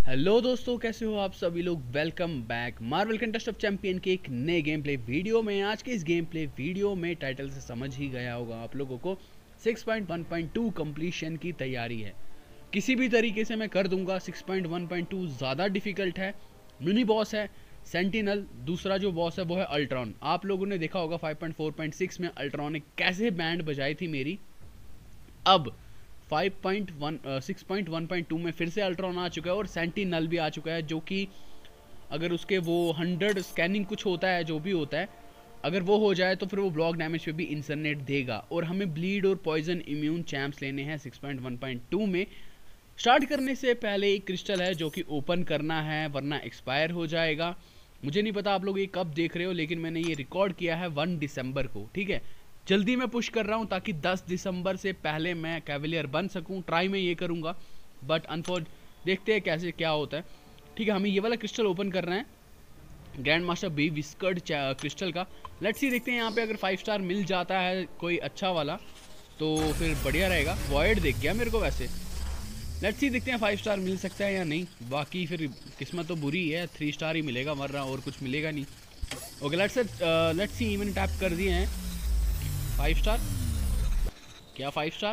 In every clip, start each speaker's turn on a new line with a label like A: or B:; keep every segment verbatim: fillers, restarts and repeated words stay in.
A: Hello दोस्तों, कैसे हो आप सभी लोग। Welcome back Marvel Contest of Champion के एक नए गेम प्ले वीडियो में। आज के इस गेम प्ले वीडियो में टाइटल से समझ ही गया होगा आप लोगों को six point one point two completion की तैयारी है। किसी भी तरीके से मैं कर दूंगा। Six point one point two ज़्यादा डिफिकल्ट है। मिनी बॉस है सेंटिनल, दूसरा जो बॉस है वो है अल्ट्रॉन। आप लोगों ने देखा होगा five point four point six में अल्ट्रॉन ने कैसे बैंड बजाई थी मेरी। अब five point one six point one point two में फिर से अल्ट्रॉन आ चुका है और सेंटिनल भी आ चुका है, जो कि अगर उसके वो हंड्रेड स्कैनिंग कुछ होता है, जो भी होता है, अगर वो हो जाए तो फिर वो ब्लॉक डैमेज पे भी इंसरनेट देगा। और हमें ब्लीड और पॉइजन इम्यून चैम्प्स लेने हैं six point one point two में। स्टार्ट करने से पहले एक क्रिस्टल है जो कि ओपन करना है, वरना एक्सपायर हो जाएगा। मुझे नहीं पता आप लोग ये कब देख रहे हो, लेकिन मैंने ये रिकॉर्ड किया है वन दिसंबर को। ठीक है, जल्दी मैं पुश कर रहा हूँ ताकि दस दिसंबर से पहले मैं कैवलियर बन सकूँ। ट्राई मैं ये करूँगा, बट अनफॉर्चुनेटली देखते हैं कैसे क्या होता है। ठीक है, हमें ये वाला क्रिस्टल ओपन करना है, grand master B whiskered crystal का। लेट्स सी, देखते हैं यहाँ पे अगर फाइव स्टार मिल जाता है कोई अच्छा वाला तो फिर बढ़िया रहेगा। वॉयड देख गया मेरे को वैसे। लेट्स सी, देखते हैं फाइव स्टार मिल सकता है या नहीं। बाकी फिर किस्मत तो बुरी ही है, थ्री स्टार ही मिलेगा वरना और कुछ मिलेगा नहीं। Okay, let's let's see, even tap कर दिए हैं। फाइव स्टार क्या? Five star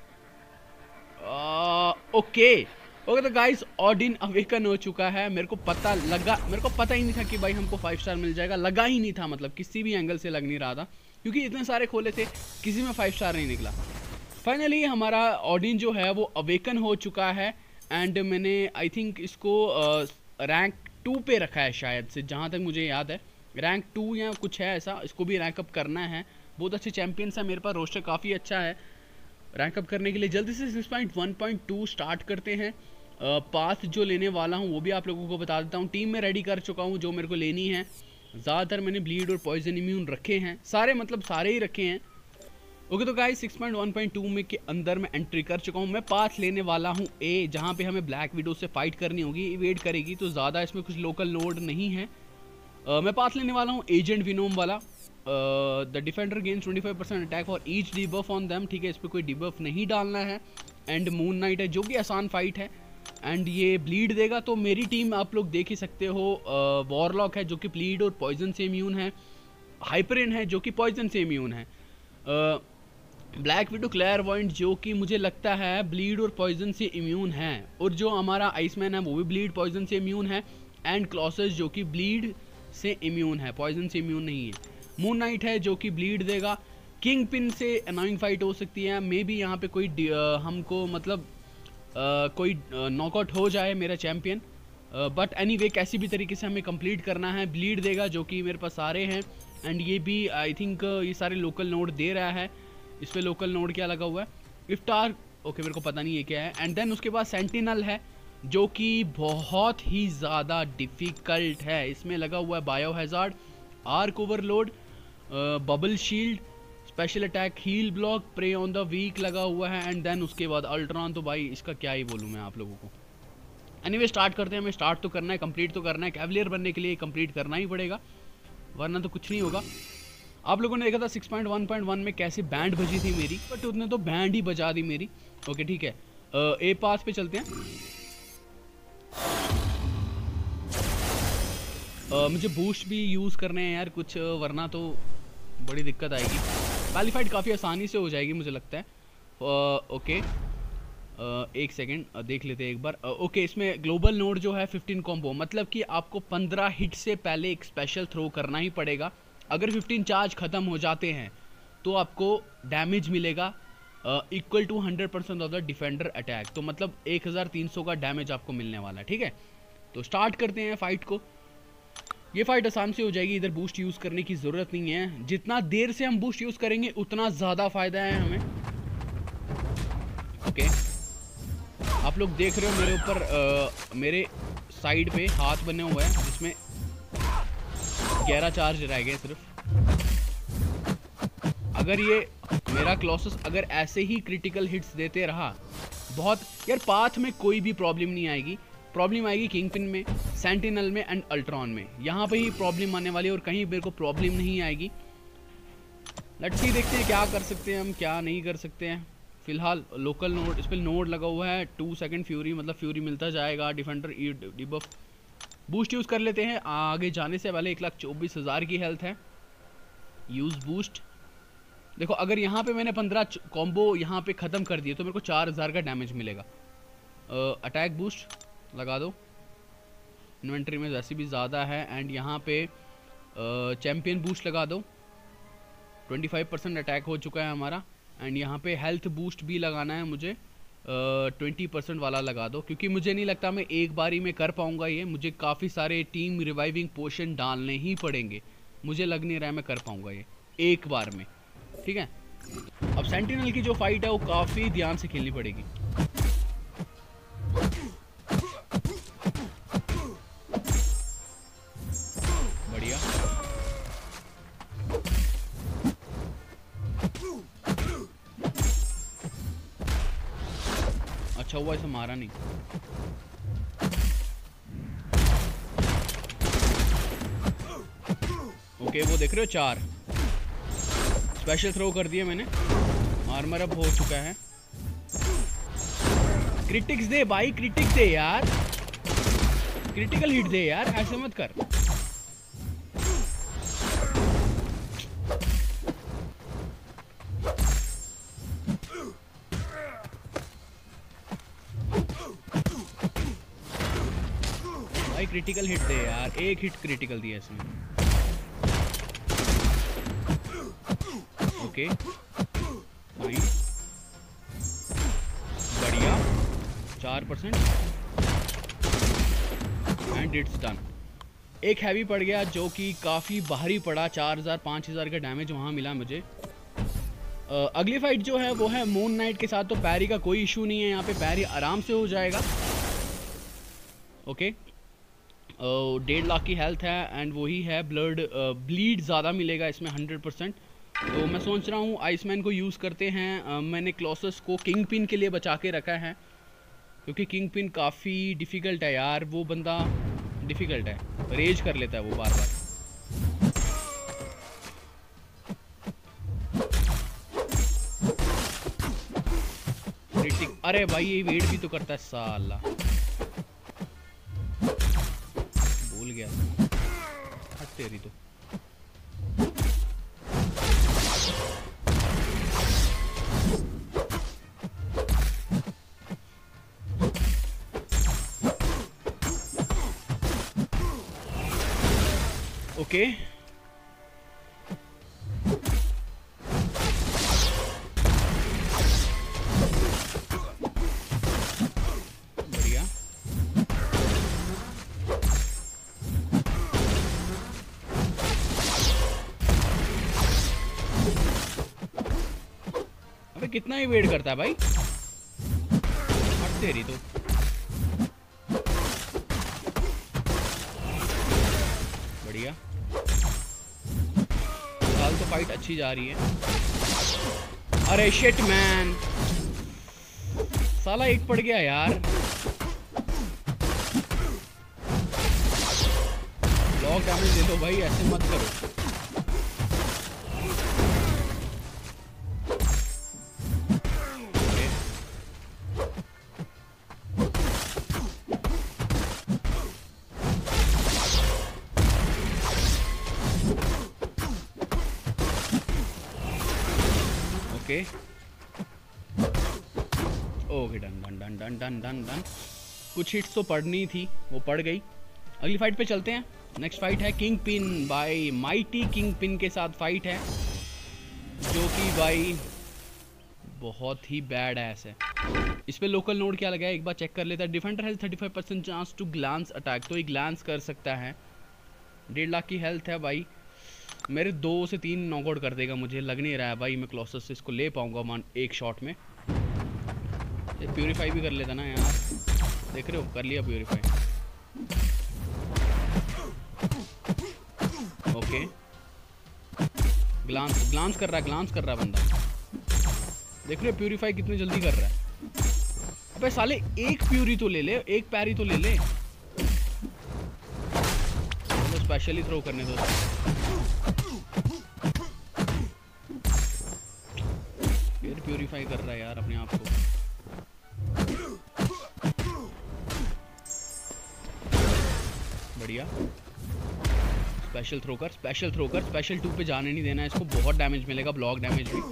A: okay okay. तो गाइस, ऑडिन अवेकन हो चुका है। मेरे को पता लगा, मेरे को पता ही नहीं था कि भाई हमको फाइव स्टार मिल जाएगा। लगा ही नहीं था, मतलब किसी भी एंगल से लग नहीं रहा था, क्योंकि इतने सारे खोले थे, किसी में फाइव स्टार नहीं निकला। फाइनली हमारा ऑडिन जो है वो अवेकन हो चुका है। एंड मैंने आई थिंक इसको रैंक टू पे रखा है शायद से, जहाँ तक मुझे याद है रैंक टू या कुछ है ऐसा। इसको भी रैंक अप करना है। बहुत अच्छे चैंपियंस है मेरे पास, रोस्टर काफ़ी अच्छा है रैंक अप करने के लिए। जल्दी से six point one point two start करते हैं। पाथ जो लेने वाला हूँ वो भी आप लोगों को बता देता हूँ। टीम में रेडी कर चुका हूँ जो मेरे को लेनी है। ज़्यादातर मैंने ब्लीड और पॉइजन इम्यून रखे हैं, सारे मतलब सारे ही रखे हैं। ओके, तो guys six point one point two में के अंदर मैं एंट्री कर चुका हूँ। मैं पाथ लेने वाला हूँ ए, जहाँ पे हमें ब्लैक विडो से फाइट करनी होगी। वेट करेगी तो ज़्यादा इसमें कुछ लोकल नोड नहीं है। uh, मैं पाथ लेने वाला हूँ एजेंट विनोम वाला। The defender gains twenty five percent attack for each debuff on them. ठीक है, इस पर कोई डिबफ नहीं डालना है। एंड मून नाइट है जो कि आसान फाइट है, एंड ये ब्लीड देगा। तो मेरी टीम आप लोग देख ही सकते हो। वॉरलॉक है जो कि ब्लीड और पॉइजन से इम्यून है। हाइपरिन है जो कि पॉइजन से इम्यून है। ब्लैक विडो क्लेयरवॉइंट जो कि मुझे लगता है ब्लीड और पॉइजन से इम्यून है। और जो हमारा आइसमैन है वो भी ब्लीड पॉइजन से इम्यून है। एंड क्लॉसेस जो कि ब्लीड से इम्यून है, पॉइजन से इम्यून नहीं है। मून नाइट है जो कि ब्लीड देगा। किंग पिन से अनोइंग फाइट हो सकती है। मे बी यहाँ पे कोई आ, हमको मतलब आ, कोई नॉकआउट हो जाए मेरा चैम्पियन, बट एनी वे कैसी भी तरीके से हमें कंप्लीट करना है। ब्लीड देगा जो कि मेरे पास सारे हैं। एंड ये भी आई थिंक ये सारे लोकल नोड दे रहा है। इस पर लोकल नोड क्या लगा हुआ है? इफ्तार। ओके, मेरे को पता नहीं है क्या है। एंड देन उसके बाद सेंटिनल है जो कि बहुत ही ज़्यादा डिफ़िकल्ट है। इसमें लगा हुआ है biohazard, arc overload, bubble shield, special attack, heal block, prey on the weak लगा हुआ है। एंड देन उसके बाद अल्ट्रॉन। तो भाई इसका क्या ही बोलूँ मैं आप लोगों को। एनीवे स्टार्ट करते हैं। हमें स्टार्ट तो करना है, कंप्लीट तो करना है। कैवलियर बनने के लिए कंप्लीट करना ही पड़ेगा, वरना तो कुछ नहीं होगा। आप लोगों ने देखा था six point one point one में कैसे बैंड बजी थी मेरी, बट उसने तो बैंड ही बजा दी मेरी। ओके ठीक है, ए पास पे चलते हैं। Uh, मुझे बूस्ट भी यूज़ करने हैं यार कुछ, वरना तो बड़ी दिक्कत आएगी। पहली फाइट काफ़ी आसानी से हो जाएगी मुझे लगता है। ओके uh, uh, एक सेकेंड uh, देख लेते हैं एक बार। ओके uh, okay, इसमें ग्लोबल नोड जो है फिफ्टीन कॉम्बो, मतलब कि आपको पंद्रह हिट से पहले एक स्पेशल थ्रो करना ही पड़ेगा। अगर फिफ्टीन चार्ज ख़त्म हो जाते हैं तो आपको डैमेज मिलेगा equal to hundred percent of the defender attack. तो मतलब एक हज़ार तीन सौ का डैमेज आपको मिलने वाला है। ठीक है, तो स्टार्ट करते हैं फाइट को। ये फाइट आसान से हो जाएगी, इधर बूस्ट यूज़ करने की ज़रूरत नहीं है। जितना देर से हम बूस्ट यूज़ करेंगे उतना ज़्यादा फ़ायदा है हमें। ओके, आप लोग देख रहे हो मेरे ऊपर आ, मेरे साइड पे हाथ बने हुए हैं जिसमें ग्यारह चार्ज रह गए सिर्फ। अगर ये मेरा क्लॉसेस अगर ऐसे ही क्रिटिकल हिट्स देते रहा, बहुत यार पाथ में कोई भी प्रॉब्लम नहीं आएगी। प्रॉब्लम आएगी किंग पिन में, सेंटिनल में एंड अल्ट्रॉन में। यहाँ पे ही प्रॉब्लम आने वाली है और कहीं मेरे को प्रॉब्लम नहीं आएगी। लेट्स सी, देखते हैं क्या कर सकते हैं हम, क्या नहीं कर सकते हैं। फिलहाल लोकल नोड, इस पर नोड लगा हुआ है। टू सेकंड फ्यूरी, मतलब फ्यूरी मिलता जाएगा। Defender E debuff boost use कर लेते हैं। आगे जाने से पहले एक लाख चौबीस हज़ार की हेल्थ है। Use boost. देखो अगर यहाँ पे मैंने पंद्रह कॉम्बो यहाँ पे ख़त्म कर दिए तो मेरे को चार हज़ार का डैमेज मिलेगा। अटैक बूस्ट लगा दो। इन्वेंट्री में वैसे भी ज़्यादा है। एंड यहाँ पे चैम्पियन बूस्ट लगा दो। पच्चीस परसेंट अटैक हो चुका है हमारा। एंड यहाँ पे हेल्थ बूस्ट भी लगाना है मुझे। ट्वेंटी परसेंट वाला लगा दो, क्योंकि मुझे नहीं लगता मैं एक बारी में कर पाऊँगा ये। मुझे काफ़ी सारे टीम रिवाइविंग पोशन डालने ही पड़ेंगे। मुझे लग नहीं रहा है मैं कर पाऊँगा ये एक बार में। ठीक है, अब सेंटिनल की जो फाइट है वो काफ़ी ध्यान से खेलनी पड़ेगी। बढ़िया। अच्छा हुआ इसे मारा नहीं। ओके वो देख रहे हो चार स्पेशल थ्रो कर दिए मैंने। आर्मर अप हो चुका है। क्रिटिक्स दे भाई, क्रिटिक्स दे यार, क्रिटिकल हिट दे यार, ऐसे मत कर। भाई क्रिटिकल हिट दे यार, एक हिट क्रिटिकल दिया इसमें। ओके फाइन, बढ़िया। चार परसेंट एंड इट्स डन। एक हैवी पड़ गया जो कि काफ़ी भारी पड़ा। चार हज़ार पाँच हज़ार का डैमेज वहाँ मिला मुझे। uh, अगली फाइट जो है वो है मून नाइट के साथ। तो पैरी का कोई इशू नहीं है यहाँ पे, पैरी आराम से हो जाएगा। ओके uh, डेढ़ लाख की हेल्थ है एंड वही है ब्लड ब्लीड ज़्यादा मिलेगा इसमें हंड्रेड परसेंट। तो मैं सोच रहा हूँ आइसमैन को यूज़ करते हैं। uh, मैंने क्लॉसस को किंग पिन के लिए बचा के रखा है, क्योंकि किंग पिन काफ़ी डिफ़िकल्ट है यार। वो बंदा डिफ़िकल्ट है, रेज कर लेता है वो बार बार। अरे भाई ये वेट भी तो करता है साला, भूल गया। हट तेरी तो। ओके बढ़िया। अबे कितना ही वेट करता है भाई, हट तेरी तो। बढ़िया, फिलहाल तो फाइट अच्छी जा रही है। अरे शिट मैन, साला एक पड़ गया यार। ब्लॉक डैमेज ले लो भाई, ऐसे मत करो। Okay okay done done done done done done done. कुछ हिट्स तो पड़नी थी, वो पड़ गई। अगली फाइट पे चलते हैं। नेक्स्ट फाइट है Kingpin by mighty. Kingpin के साथ फाइट है जो कि भाई बहुत ही बैड है ऐसे। इस पे लोकल नोड क्या लगा है एक बार चेक कर लेता है। Defender has thirty five percent chance to glance attack, तो ये ग्लांस कर सकता है। डेढ़ लाख की हेल्थ है भाई, मेरे दो से तीन नॉकआउट कर देगा। मुझे लग नहीं रहा है भाई मैं क्लॉसस से इसको ले पाऊंगा मान एक शॉट में। ये प्यूरीफाई भी कर लेता ना यार, देख रहे हो, कर लिया प्यूरीफाई। ओके ग्लांस ग्लांस कर रहा है, ग्लांस कर रहा है बंदा, देख रहे हो प्यूरीफाई कितनी जल्दी कर रहा है। अबे साले एक प्यूरी तो ले ले, एक पैरी तो ले ले। तो स्पेशली थ्रो करने दो। प्यूरिफाई कर रहा है यार अपने आप को। बढ़िया। स्पेशल थ्रो कर, स्पेशल थ्रो कर, स्पेशल टू पे जाने नहीं देना इसको, बहुत डैमेज मिलेगा, ब्लॉक डैमेज भी।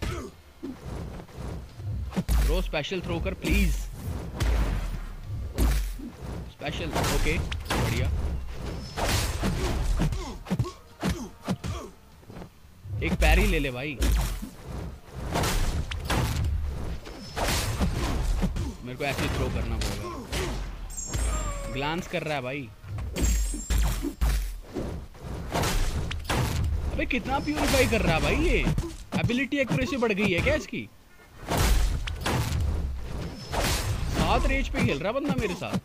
A: ब्रो स्पेशल थ्रो कर प्लीज, स्पेशल। ओके बढ़िया। एक पैरी ले ले भाई, मेरे को ऐसे थ्रो करना पड़ेगा। ग्लांस कर रहा है भाई। अबे कितना प्यूरिफाई कर रहा है भाई ये। एबिलिटी एक्यूरेसी बढ़ गई है क्या इसकी? सात रेंज पे खेल रहा बंदा मेरे साथ।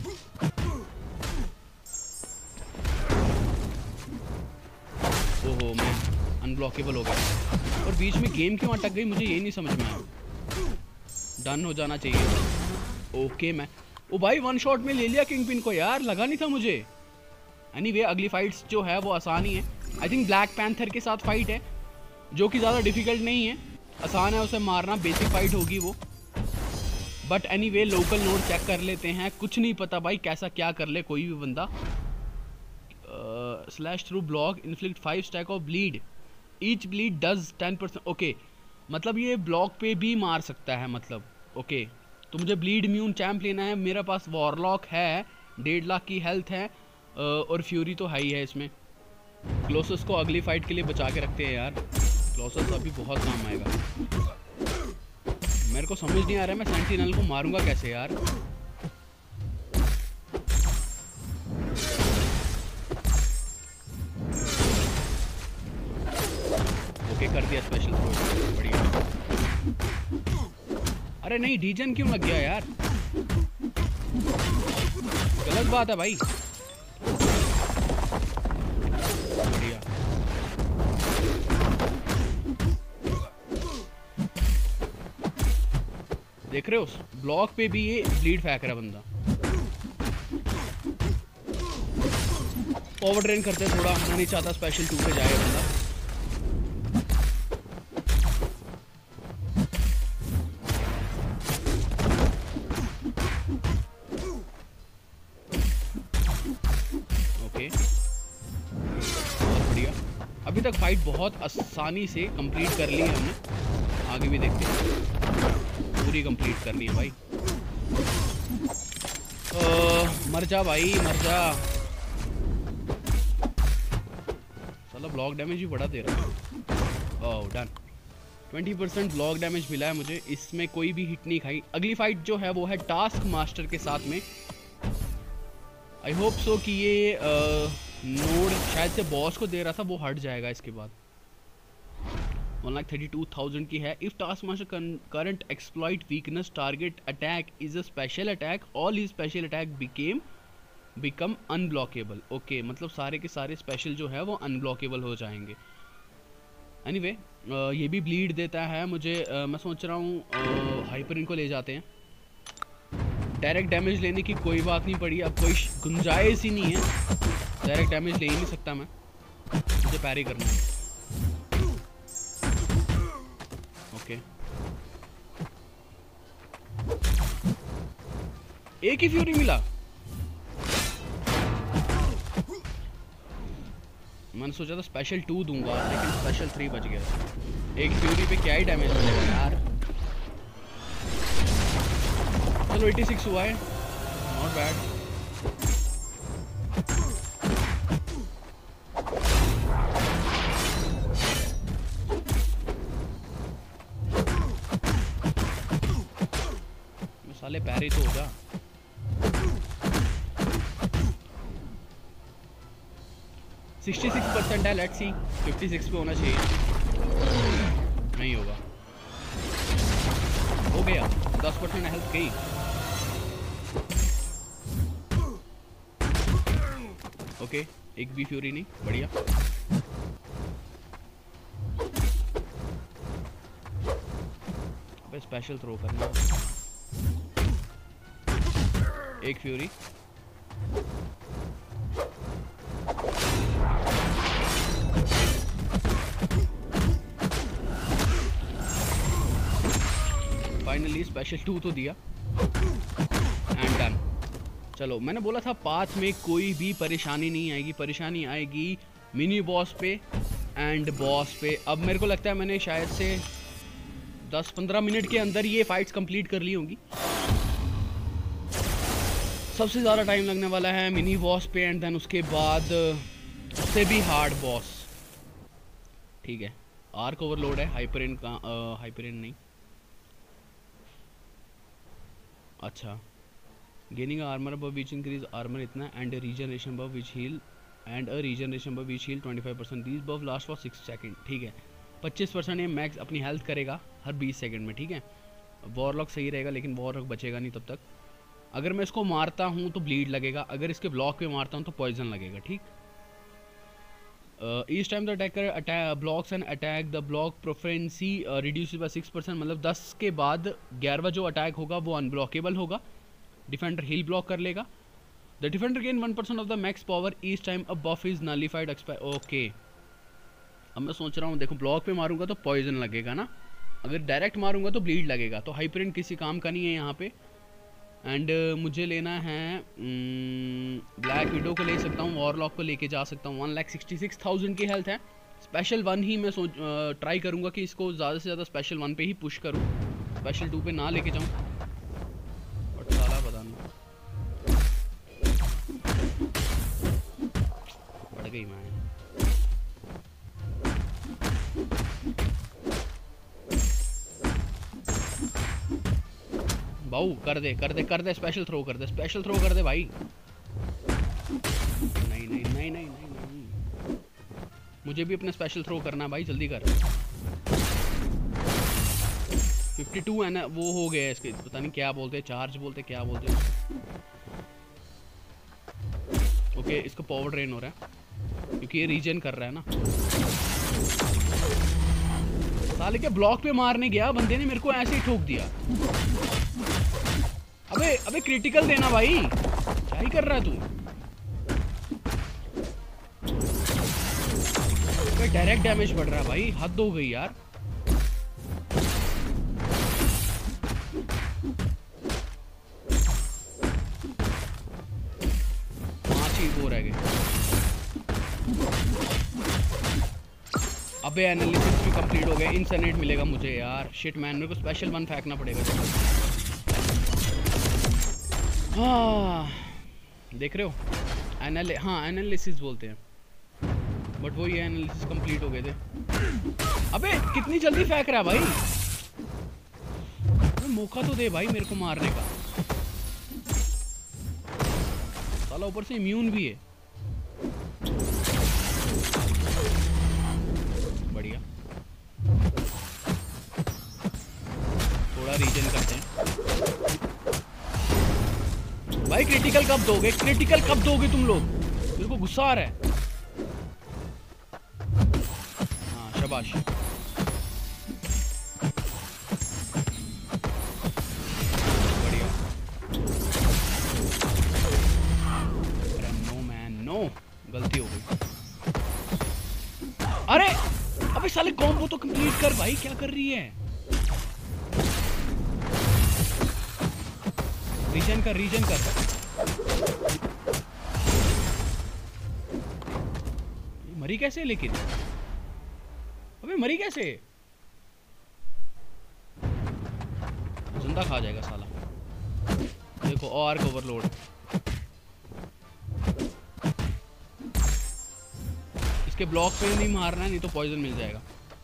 A: ओहो मैं अनब्लॉकेबल हो गया और बीच में गेम क्यों अटक गई मुझे ये नहीं समझ में आया। डन हो जाना चाहिए। ओके मैं ओ भाई वन शॉट में ले लिया किंग पिन को यार, लगा नहीं था मुझे। एनीवे अगली फाइट्स जो है वो आसान ही है। आई थिंक ब्लैक पैंथर के साथ फाइट है जो कि ज़्यादा डिफिकल्ट नहीं है, आसान है उसे मारना, बेसिक फाइट होगी वो। But anyway local node check कर लेते हैं, कुछ नहीं पता भाई कैसा क्या कर ले कोई भी बंदा। Slash through block inflict five stack of bleed, each bleed does ten percent. Okay मतलब ये ब्लॉक पे भी मार सकता है मतलब। ओके तो मुझे ब्लीड इम्यून चैम्प लेना है, मेरे पास वॉरलॉक है, डेढ़ लाख की हेल्थ है और फ्यूरी तो हाई है इसमें। क्लोसस को अगली फाइट के लिए बचा के रखते हैं यार, क्लोसस अभी बहुत काम आएगा। मेरे को समझ नहीं आ रहा है मैं सेंटिनल को मारूंगा कैसे यार। ओके कर दिया स्पेशल थ्रो, बढ़िया। अरे नहीं डीजन क्यों लग गया यार, गलत बात है भाई। बढ़िया देख रहे हो ब्लॉक पे भी ये ब्लीड फेंक रहा बंदा। ओवर ड्रेन करते थोड़ा, मैं नहीं चाहता स्पेशल टू पे जाए बंदा। ओके बहुत बढ़िया, अभी तक फाइट बहुत आसानी से कंप्लीट कर ली है हमने, आगे भी देखते हैं। पूरी कंप्लीट करनी है भाई। ओ, मर जा भाई मर जा, साला ब्लॉक डैमेज भी बड़ा दे रहा है। Oh done, twenty percent block damage मिला है मुझे, इसमें कोई भी हिट नहीं खाई। अगली फाइट जो है वो है टास्क मास्टर के साथ में। आई होप सो कि ये आ, नोड शायद से बॉस को दे रहा था, वो हट जाएगा इसके बाद। One lakh thirty two thousand की है। If taskmaster current exploit weakness target attack is a special attack, all ही special attack became become unblockable. Okay मतलब सारे के सारे स्पेशल जो है वो अनब्लॉकेबल हो जाएंगे। एनीवे anyway, ये भी ब्लीड देता है मुझे। आ, मैं सोच रहा हूँ हाइपरिन को ले जाते हैं। डायरेक्ट डैमेज लेने की कोई बात नहीं पड़ी, अब कोई गुंजाइश ही नहीं है, डायरेक्ट डैमेज ले ही नहीं सकता मैं, मुझे पैरी करना है। ओके एक ही फ्यूरी मिला, मैंने सोचा था स्पेशल टू दूंगा लेकिन स्पेशल थ्री बच गया। एक फ्यूरी पे क्या ही डैमेज मिलेगा यार। चलो छियासी हुआ है, नॉट बैड। साले पैरी तो हो जा। सिक्सटी सिक्स परसेंट है, लेट्स सी फिफ्टी सिक्स पे होना चाहिए, नहीं होगा। हो गया, दस परसेंट हेल्थ गई। ओके एक भी फ्यूरी नहीं, बढ़िया। अबे स्पेशल थ्रो करना, एक फ्यूरी। फाइनली स्पेशल टू तो दिया एंड डन। चलो मैंने बोला था पाथ में कोई भी परेशानी नहीं आएगी, परेशानी आएगी मिनी बॉस पे एंड बॉस पे। अब मेरे को लगता है मैंने शायद से दस पंद्रह मिनट के अंदर ये फाइट्स कंप्लीट कर ली होंगी। सबसे ज़्यादा टाइम लगने वाला है मिनी बॉस पे एंड देन उसके बाद उससे भी हार्ड बॉस। ठीक है, आर्क ओवरलोड है, हाइपरिन का हाइपरिन नहीं, अच्छा gaining armour above which increase armour इतना and regeneration above which heal and a regeneration above which heal twenty five percent these buff last for six second. ठीक है, पच्चीस परसेंट ये मैक्स अपनी हेल्थ करेगा हर बीस सेकंड में। ठीक है, वॉरलॉक सही रहेगा लेकिन वॉरलॉक बचेगा नहीं तब तक। अगर मैं इसको मारता हूँ तो ब्लीड लगेगा, अगर इसके ब्लॉक पे मारता हूँ तो पॉइजन लगेगा। ठीक, each time the attacker blocks and attack the block proficiency reduce by six percent, मतलब दस के बाद ग्यारहवा जो अटैक होगा वो अनब्लॉकेबल होगा। डिफेंडर हील ब्लॉक कर लेगा। The defender gain one percent of the max power each time a buff is nullified expire. Okay, अब मैं सोच रहा हूँ, देखो ब्लॉक पे मारूंगा तो पॉइजन लगेगा ना, अगर डायरेक्ट मारूंगा तो ब्लीड लगेगा, तो हाइपरिन किसी काम का नहीं है यहाँ पे। एंड uh, मुझे लेना है ब्लैक विडो को ले सकता हूँ, वॉरलॉक को लेके जा सकता हूँ। One lakh sixty six thousand की हेल्थ है। स्पेशल वन ही मैं सोच ट्राई करूँगा कि इसको ज़्यादा से ज़्यादा स्पेशल वन पे ही पुश करूँ, स्पेशल टू पे ना लेके जाऊँ। बट साला पता नहीं पड़ गई मैं। बाऊ कर दे कर दे कर दे स्पेशल थ्रो कर दे, स्पेशल थ्रो कर दे भाई। नहीं नहीं नहीं नहीं नहीं नहीं, मुझे भी अपना स्पेशल थ्रो करना है भाई, जल्दी कर। फिफ्टी टू है ना, वो हो गया इसके, पता नहीं क्या बोलते हैं, चार्ज बोलते क्या बोलते हैं। ओके, इसको पावर ड्रेन हो रहा है क्योंकि ये रीजन कर रहा है ना। साले के ब्लॉक पे मारने गया बंदे ने, मेरे को ऐसे ही ठोक दिया। अबे अबे क्रिटिकल देना भाई, क्या ही कर रहा है तू? अबे डायरेक्ट डैमेज बढ़ रहा है भाई, हद हो गई यार। पांच ही वो रह गए। अबे एनालिसिस भी कंप्लीट हो गया, इंसनेट मिलेगा मुझे यार। शिट मैन, मेरे को स्पेशल वन फेंकना पड़ेगा। हाँ देख रहे हो, एनालि हाँ एनालिसिस बोलते हैं, बट वो ये एनालिसिस कंप्लीट हो गए थे। अबे कितनी जल्दी फेंक रहा है भाई, अबे मौका तो दे भाई मेरे को मारने का। साला ऊपर से इम्यून भी है। बढ़िया, थोड़ा रीजन करते हैं भाई। क्रिटिकल कब दोगे, क्रिटिकल कब दोगे तुम लोग? मेरे को गुस्सा आ रहा है। हाँ शाबाश, बढ़िया। अरे नो मैन नो, गलती हो गई। अरे अबे साले कॉम्बो तो कंप्लीट कर भाई, क्या कर रही है? रीजन कर, रीजन कर। मरी कैसे लेकिन? अबे मरी कैसे? जिंदा खा जाएगा साला। देखो आर्क ओवरलोड। इसके ब्लॉक पे नहीं मारना है, नहीं तो पॉइजन मिल जाएगा।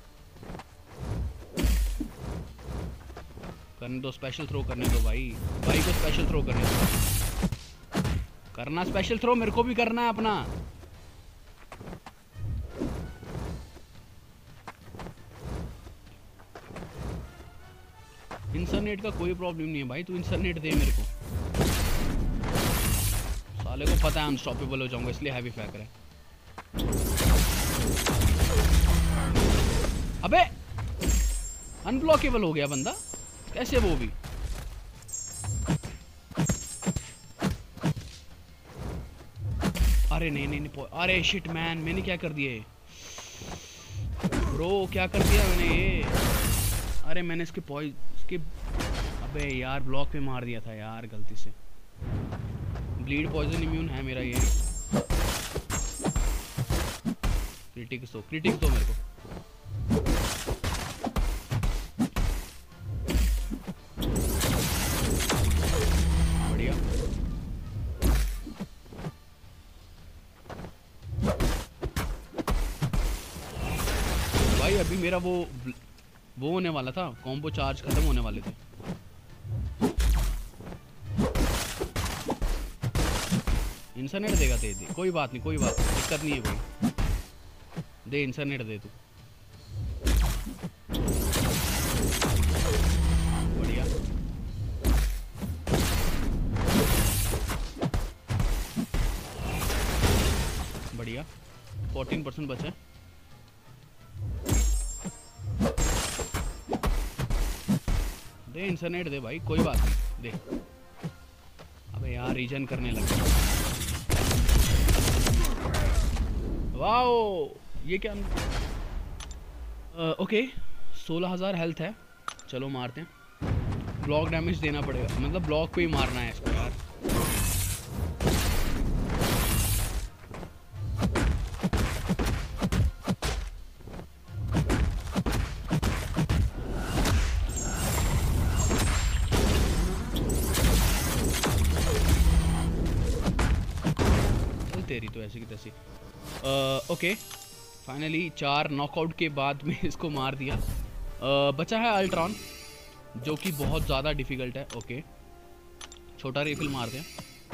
A: करने दो, स्पेशल थ्रो करने दो भाई, भाई को स्पेशल थ्रो करने दो। करना स्पेशल थ्रो, मेरे को भी करना है अपना। इंटरनेट का कोई प्रॉब्लम नहीं है भाई, तू इंटरनेट दे मेरे को। साले को पता है अनस्टॉपेबल हो जाऊंगा, इसलिए हैवी फेंक रहा है। अबे अनब्लॉकेबल हो गया बंदा, कैसे वो भी? अरे नहीं नहीं नहीं, अरे शिट मैन, मैंने क्या कर दिया ब्रो, क्या कर दिया मैंने ये? अरे मैंने इसके पॉइज इसके अबे यार ब्लॉक पे मार दिया था यार गलती से। ब्लीड पॉइजन इम्यून है मेरा ये। क्रिटिक्स दो, क्रिटिक्स दो मेरे को। बढ़िया। भाई अभी मेरा वो वो होने वाला था, कॉम्बो चार्ज खत्म होने वाले थे। इंसरनेट देगा दे दे, कोई बात नहीं, कोई बात नहीं, दिक्कत नहीं है कोई। दे इंसरनेट दे तू। बढ़िया। बढ़िया। फोर्टीन परसेंट बचे। दे इंसरनेट दे भाई, कोई बात नहीं, दे। अबे यार रीजन करने लगे। वाओ ये क्या। ओके सोलह हज़ार हेल्थ है, चलो मारते हैं। ब्लॉक डैमेज देना पड़ेगा, मतलब ब्लॉक पे ही मारना है इसको यार। तेरी तो ऐसी की तैसी। ओके फाइनली चार नॉकआउट के बाद में इसको मार दिया। uh, बचा है अल्ट्रॉन जो कि बहुत ज़्यादा डिफिकल्ट है। ओके छोटा रिफिल मारते हैं।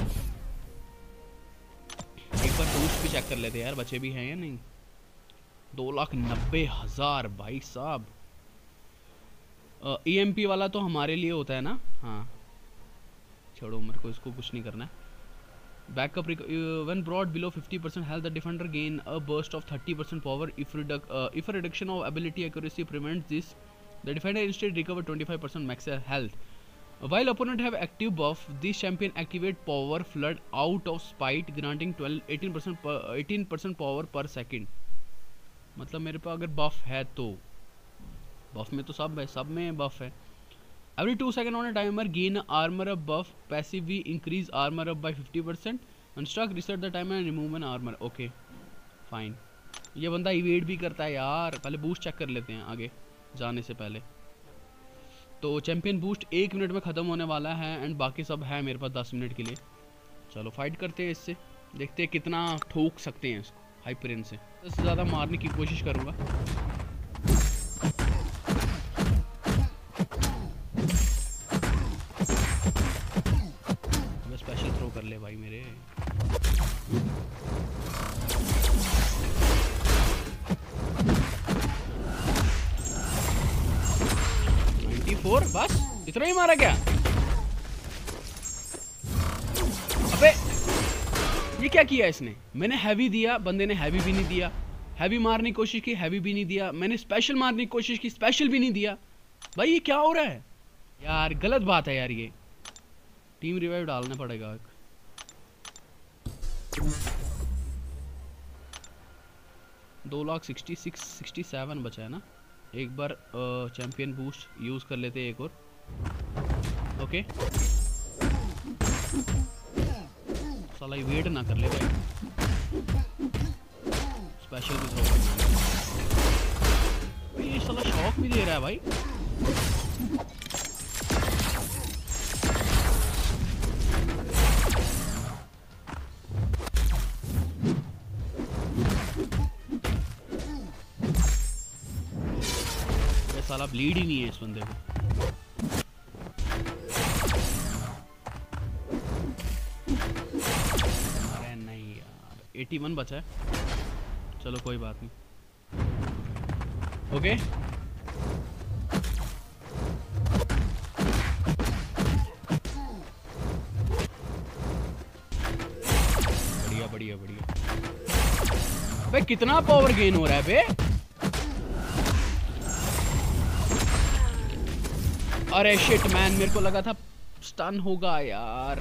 A: एक बार बूस्ट भी चेक कर लेते हैं यार, बचे भी हैं या नहीं। दो लाख नब्बे हज़ार भाई साहब। ई एम पी वाला तो हमारे लिए होता है ना। हाँ छोड़ो, मेरे को इसको कुछ नहीं करना है। Backup uh, when brought below fifty percent health, the defender gain a burst of thirty percent power. If reduc uh, if a reduction of ability accuracy prevents this, the defender instead recover twenty-five percent max health. Uh, while opponent have active buff, this champion activate power flood out of spite, granting twelve eighteen percent per eighteen percent power per second. मतलब मेरे पे अगर buff है तो buff में तो सब है, सब में buff है। Every two seconds on a timer, gain armor up buff. Passively increase armor up by fifty percent. Unstuck, reset the timer and remove an armor. Okay, fine. ये बंदा इवेड भी करता है यार। पहले बूस्ट चेक कर लेते हैं आगे जाने से पहले। तो चैंपियन बूस्ट एक मिनट में ख़त्म होने वाला है एंड बाकी सब है मेरे पास दस मिनट के लिए। चलो फाइट करते हैं इससे, देखते हैं कितना ठोक सकते हैं इसको हाइपरिन से। इससे ज़्यादा मारने की कोशिश करूँगा। कर ले भाई मेरे। चौरानवे बस इतना ही मारा क्या? अबे ये क्या किया इसने? मैंने हैवी दिया, बंदे ने हैवी भी नहीं दिया। हैवी मारने की कोशिश की, हैवी भी नहीं दिया। मैंने स्पेशल मारने की कोशिश की, स्पेशल भी नहीं दिया। भाई ये क्या हो रहा है यार? गलत बात है यार। ये टीम रिवाइव डालना पड़ेगा। दो lakh sixty six sixty seven बचा है ना। एक बार चैंपियन बूस्ट यूज कर लेते हैं एक और। ओके साला वेट ना कर ले भाई। स्पेशल भी थ्रो भाई, ये साला शॉक भी दे रहा है भाई। साला ब्लीड ही नहीं है इस बंदे को। अरे नहीं यार, इक्यासी बचा है। चलो कोई बात नहीं। ओके बढ़िया बढ़िया बढ़िया। भाई कितना पावर गेन हो रहा है बे? अरे शिट मैन, मेरे को लगा था स्टन होगा यार।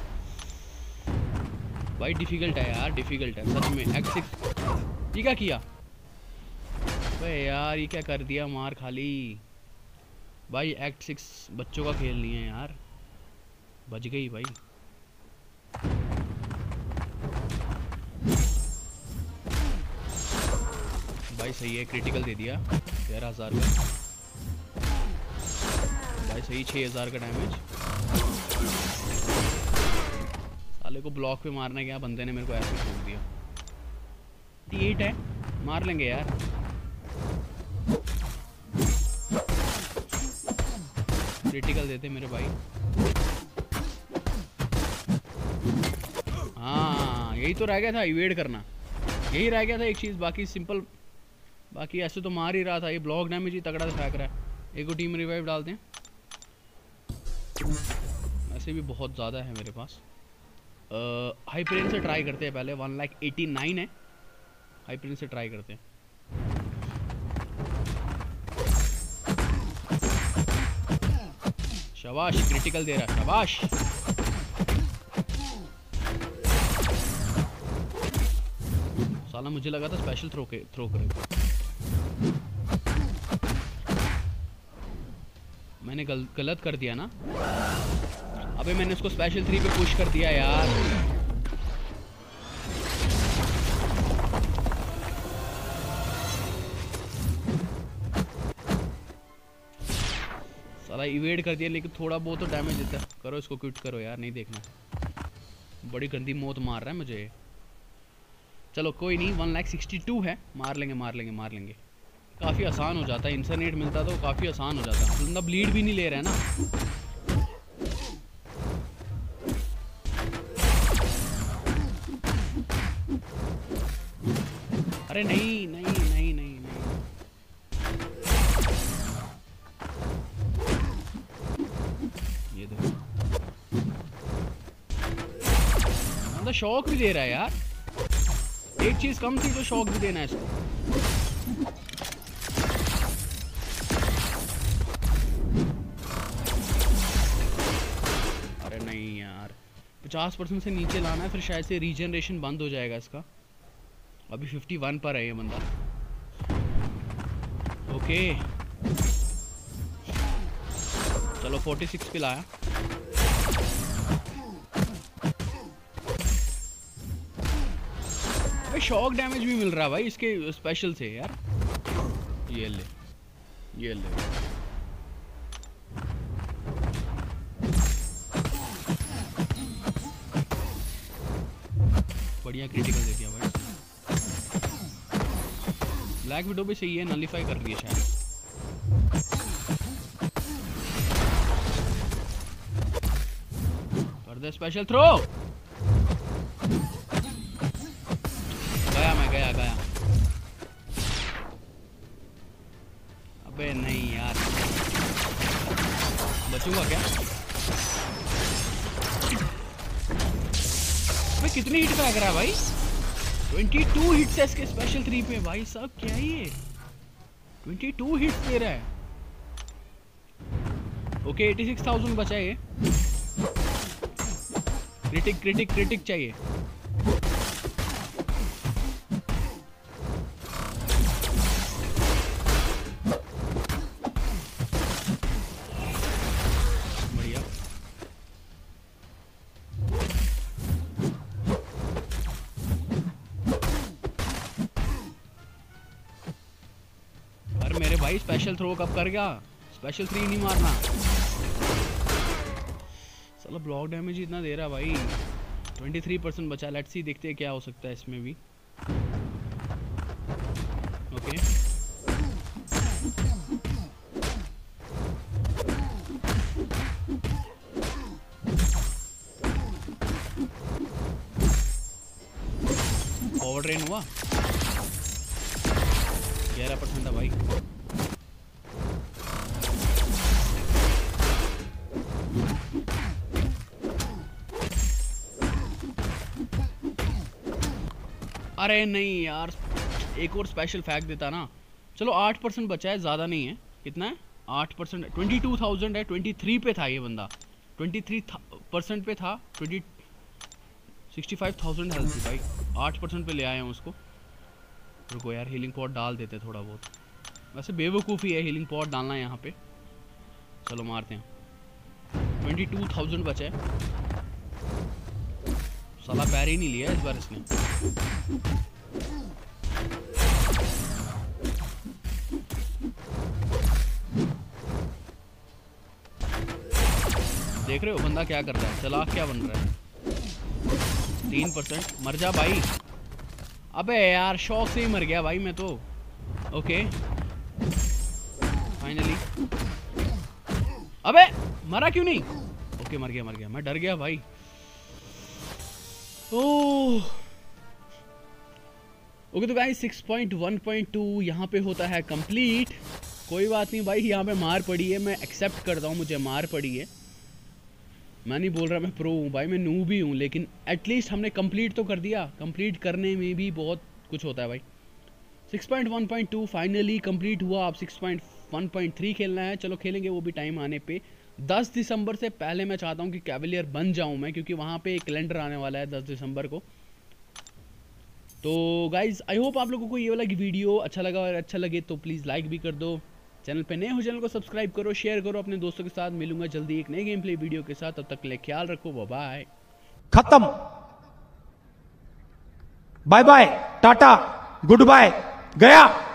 A: भाई डिफिकल्ट है यार, डिफिकल्ट है सच में। एक्स सिक्स ये क्या किया? अबे यार ये क्या कर दिया? मार खाली। भाई एक्ट सिक्स बच्चों का खेल नहीं है यार। बच गई भाई। भाई सही है, क्रिटिकल दे दिया तेरह हजार का। भाई सही, छः हजार का डैमेज। साले को ब्लॉक पे मारने गया बंदे ने, मेरे को ऐसे ठोक दिया। एट है, मार लेंगे यार। क्रिटिकल देते मेरे भाई। हाँ यही तो रह गया था, इवेड करना यही रह गया था एक चीज़, बाकी सिंपल। बाकी ऐसे तो मार ही रहा था, ये ब्लॉक डैमेज ही तगड़ा फेंक रहा है। एक को टीम रिवाइव डालते हैं, ऐसे भी बहुत ज़्यादा है मेरे पास। हाइपरेन से ट्राई करते हैं पहले। वन लाख एटी नाइन है, हाइपरेन से ट्राई करते हैं। शाबाश, क्रिटिकल दे रहा, शाबाश। साला मुझे लगा था स्पेशल थ्रो के थ्रो करेगा। मैंने गल, गलत कर दिया ना। अबे मैंने उसको स्पेशल थ्री पे पुश कर दिया यार। साला इवेड कर दिया, लेकिन थोड़ा बहुत तो डैमेज देता। करो इसको, क्विट करो यार, नहीं देखना। बड़ी गंदी मौत मार रहा है मुझे। चलो कोई नहीं, वन लाख सिक्सटी टू है, मार लेंगे मार लेंगे मार लेंगे। काफ़ी आसान हो जाता है, इंसरनेट मिलता तो काफ़ी आसान हो जाता। बंदा ब्लीड भी नहीं ले रहा है ना। अरे नहीं नहीं नहीं नहीं नहीं, ये देखो बंदा शॉक भी दे रहा है यार। एक चीज कम थी तो शॉक भी देना है इसको। अरे नहीं यार, पचास परसेंट से नीचे लाना है, फिर शायद से रीजनरेशन बंद हो जाएगा इसका। अभी फिफ्टी वन पर है ये बंदा। ओके चलो फोर्टी सिक्स पे लाया। शॉक डैमेज भी मिल रहा है भाई इसके स्पेशल से यार। ये ले ये ले बढ़िया क्रिटिकल दे दिया भाई। ब्लैक विडो भी सही है, नलिफाई कर रही है शायद। कर दे स्पेशल थ्रो। गया मैं गया गया। अबे नहीं यार, बचूंगा क्या? अबे कितनी हिट फेंक रहा है भाई? बाईस हिट्स है इसके स्पेशल थ्री पे। भाई साहब क्या है ये, बाईस हिट्स दे रहा है। ओके छियासी हज़ार बचा है ये। क्रिटिक क्रिटिक क्रिटिक चाहिए। बढ़िया। अरे मेरे भाई स्पेशल थ्रो कब कर गया? स्पेशल थ्री नहीं मारना। चलो ब्लॉक डैमेज ही इतना दे रहा भाई। तेईस परसेंट बचा। लेट्स सी, देखते हैं क्या हो सकता है इसमें भी। ओके ओवर ड्रेन हुआ। ग्यारह परसेंट है भाई। अरे नहीं यार, एक और स्पेशल फेंक देता ना। चलो आठ परसेंट बचा है, ज़्यादा नहीं है। कितना है? आठ परसेंट है। ट्वेंटी टू थाउजेंड है। ट्वेंटी थ्री पे था ये बंदा। ट्वेंटी थ्री परसेंट पे था। Twenty sixty five thousand health थी भाई। आठ परसेंट पे ले आए हैं उसको। रुको यार, हीलिंग पॉट डाल देते थोड़ा बहुत। वैसे बेवकूफ़ी है हीलिंग पॉट डालना यहाँ पे। चलो मारते हैं। ट्वेंटी टू थाउजेंड बचे। साला पैर ही नहीं लिया इस बार इसने। देख रहे हो बंदा क्या कर रहा है, चलाक क्या बन रहा है। तीन परसेंट मर जा भाई। अबे यार शौक से ही मर गया भाई मैं तो। Okay finally. अबे मरा क्यों नहीं? ओके मर गया मर गया, मैं डर गया भाई। ओह ओके तो guys six point one point two यहाँ पे होता है कंप्लीट। कोई बात नहीं भाई, यहाँ पे मार पड़ी है, मैं एक्सेप्ट करता हूँ मुझे मार पड़ी है। मैं नहीं बोल रहा मैं प्रो हूँ भाई, मैं नू भी हूँ, लेकिन एटलीस्ट हमने कंप्लीट तो कर दिया। कंप्लीट करने में भी बहुत कुछ होता है भाई। Six point one point two finally complete हुआ। अब six point one point three खेलना है। चलो खेलेंगे, वो भी टाइम आने पे। दस दिसंबर से पहले मैं चाहता हूँ कि कैवलियर बन जाऊँ मैं, क्योंकि वहाँ पे एक कैलेंडर आने वाला है दस दिसंबर को। तो गाइज आई होप आप लोगों को ये वाला वीडियो अच्छा लगा, और अच्छा लगे तो प्लीज़ लाइक भी कर दो। चैनल पे नए हो चैनल को सब्सक्राइब करो, शेयर करो अपने दोस्तों के साथ। मिलूंगा जल्दी एक नए गेम प्ले वीडियो के साथ, तब तक के लिए ख्याल रखो। बाय
B: खत्म, बाय बाय, टाटा, गुड बाय, गया।